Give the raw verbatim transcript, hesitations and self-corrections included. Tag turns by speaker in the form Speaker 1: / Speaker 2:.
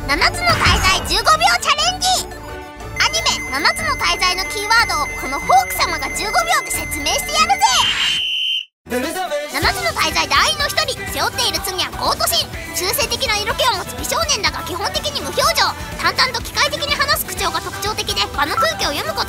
Speaker 1: ななつの大罪じゅうごびょうチャレンジ。アニメななつの大罪のキーワードをこのホーク様がじゅうごびょうで説明してやるぜ。ななつの大罪団員の一人、背負っている罪はコート神。中性的な色気を持つ美少年だが基本的に無表情、淡々と機械的に話す口調が特徴的で場の空気を読むこと